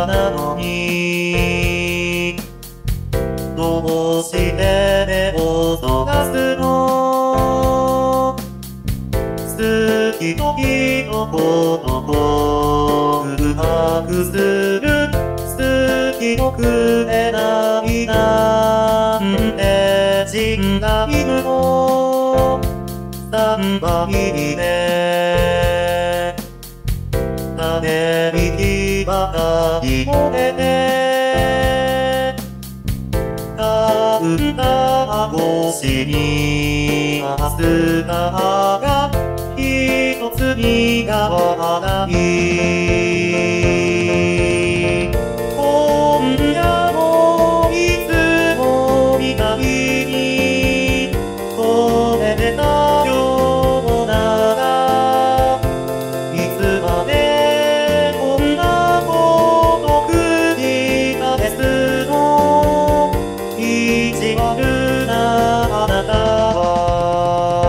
なのにどうして目をそらすの。好きときのこと告白する。好きとくれないなんて人がいるの。3倍で種引きばかりもれてカウンター越しにアスターが一つ苦笑い。今夜もいつもみたいにこれでたようならいつまでこんなこと繰り返すの。意地悪なあなたは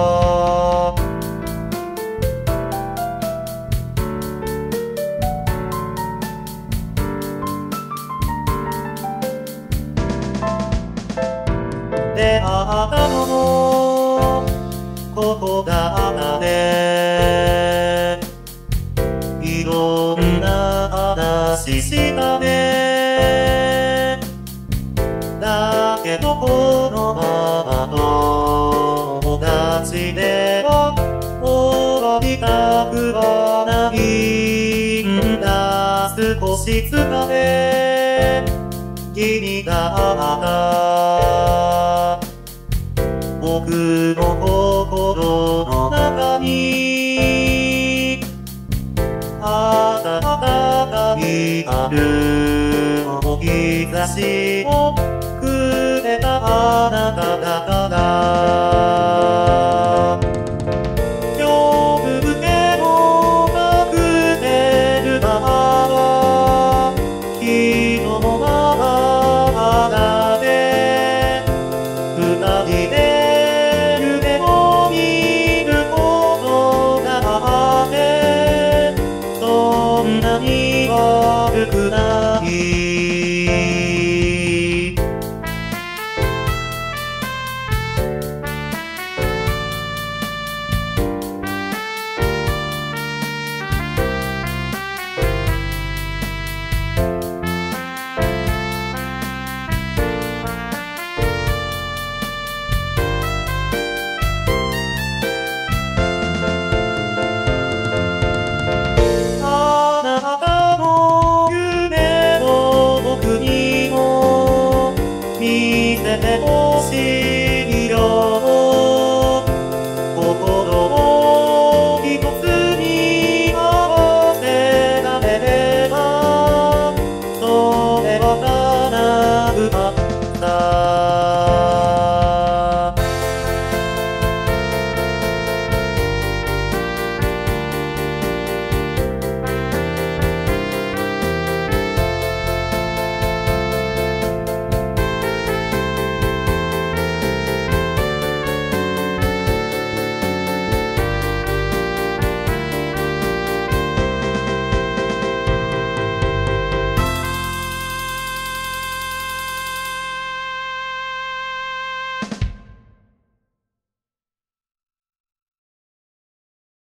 出会ったのもここだったね。いろんな話したね。だけどこのまま友達では終わりたくはないんだ。少し疲れ気になった僕の心の中に温かい春の兆しをくれたあなただから。夜更けのカクテルバーは人のままで二人で夢を見ることがあってそんなに悪くない見せてほしいよ。心を一つに合わせられればそれは叶うはずだ。